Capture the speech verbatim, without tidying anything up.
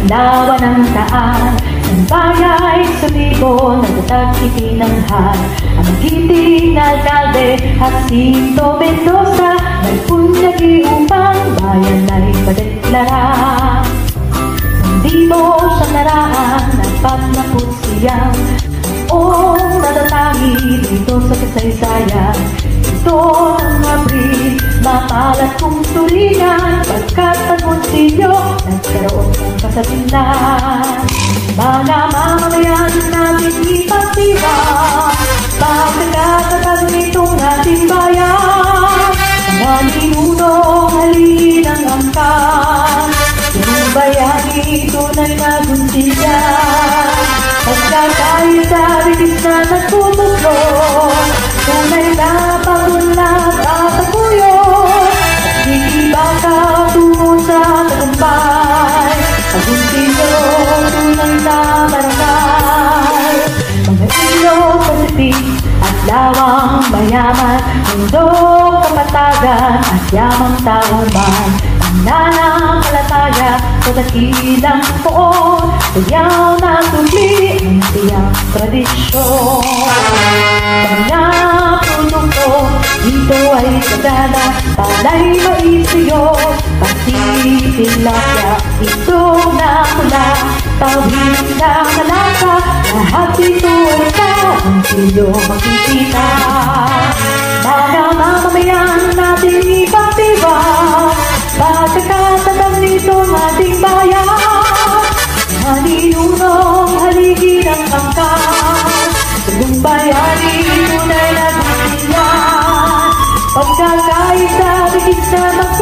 lawan ng taan, ng bagay sa libo, nagtatag itinanghal. Ang magiting na alkalde, Jacinto Mendoza, nagpunyagi upang bayan ay padeklara. Hindi mo siya naraan, nagpatnapot siyang noong natatangi dito sa kasaysayan. Ito ang Abril, mamalat kong tulingan, pagkat ang konsilyo nagkaroon ng kasabihan. Mga mamamayan natin ipagdiba, pagkakatatag nitong ating bayan. Mga ninunong halin ang angkan, yung bayani tunay na konsilya. Pagkakaya sa bigis na nagpupuklo, tunay na pagunlad at apuyo. Nagigiba ka tungo sa tagumpay, pag-unsilyo tunay na barangay. Mga ilog, pasipik at lawang mayaman, mundong kapatagan at yamang tauman. Nananampalataya sa dakilang poon, sayaw na tuli ng siyang tradisyon. Mga produkto dito ay sagana, palay maisiyo, pati-tilapia, itlog na pula, tawid na malasa, lahat ito ay sa konsilyo makikita. Mga mamamayan natin ipagdiba, pagkakatatag nitong ating bayan. Naninunong haligi ng angkan, yung bayani tunay na konsilya. Pagkakaisa bigis na